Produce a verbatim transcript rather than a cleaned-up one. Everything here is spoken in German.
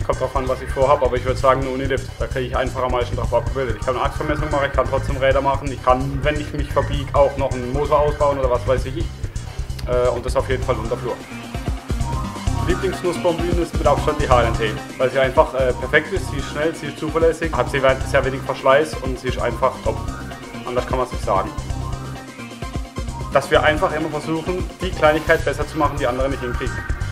Kommt drauf an, was ich vorhabe, aber ich würde sagen, eine Unilift. Da kriege ich einfach am meisten drauf abgebildet. Ich kann eine Achsvermessung machen, ich kann trotzdem Räder machen. Ich kann, wenn ich mich verbiege, auch noch einen Motor ausbauen oder was weiß ich. Äh, und das auf jeden Fall Unterflur. Lieblingsnussbombühne ist mit Abstand die H L N T, weil sie einfach äh, perfekt ist, sie ist schnell, sie ist zuverlässig, hat sie sehr wenig Verschleiß und sie ist einfach top. Anders kann man es nicht sagen. Dass wir einfach immer versuchen, die Kleinigkeit besser zu machen, die andere nicht hinkriegen.